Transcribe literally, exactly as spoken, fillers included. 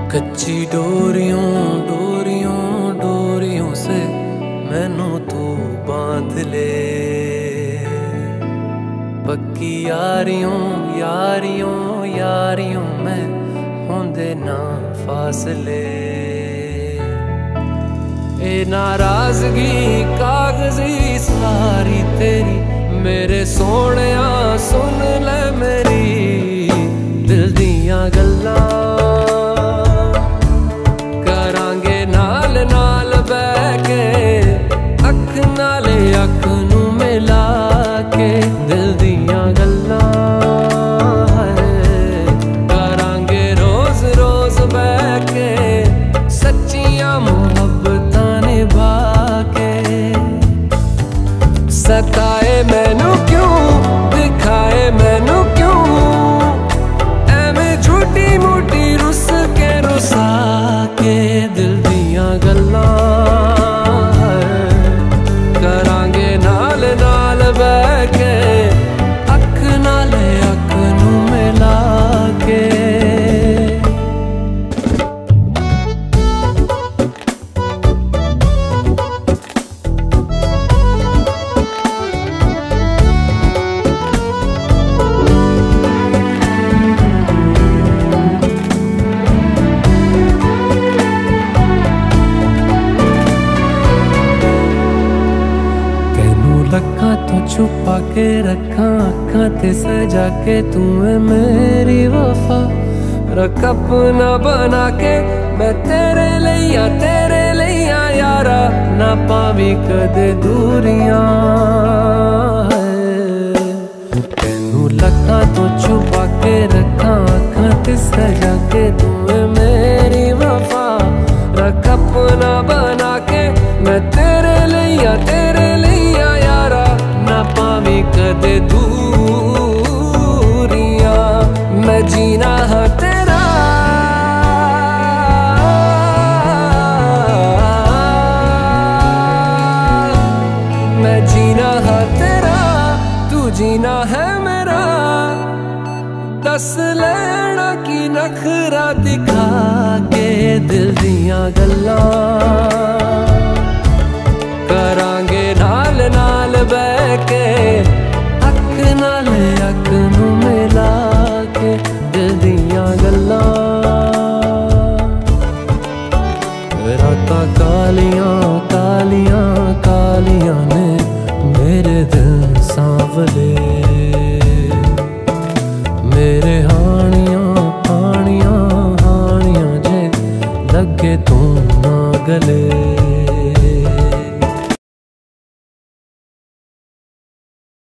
कच्ची डोरियों डोरियों डोरियों से मैनू तू बांध ले, पक्की यारियों यारियों यारियों में होंदे ना फासले। ए नाराजगी कागजी सारी तेरी मेरे सोहणिया सुन ले मेरी दिल दियां गल्लां, करांगे नाल नाल बैठ के अख नाले अख नू मिला के दिल दियां गल्लां करांगे रोज रोज बैठ के सच्चियां मुहब्बतां निभा के। सताए मैनू क्यों दिखाए मैनू क्यों एवें झूठी मूठी रुस के रुसा के दिल दियां गल्लां करांगे नाल नाल बैठ के अख नाले अख नू मिला के। लखां तो छुपा के रखा अखां ते सजा के तू है मेरी वफा, रख अपना बना के मैं तेरे लिया तेरे लिया यारा ना पावी कदे दूरियां। तेनू लखां तो छुपा के रखा अखां ते सजा के तू है मेरी वफा, रख अपना बना के मैं तेरे लिया तेरे लिया यारा ना पावी कदे दूरियां। मैं जीना हाँ तेरा मैं जीना हाँ तेरा तू जीना है मेरा, दस लेना की नखरा दिखा के दिल दियां गल्लां करांगे नाल नाल बैठ के अख नाल अख नू मिला के दिल दियां गल्लां। रातां कालियां कालियां कालियां ने मेरे दिल सांवले, मेरे हानियां हानियां हानियां जे लगे तू ना गले।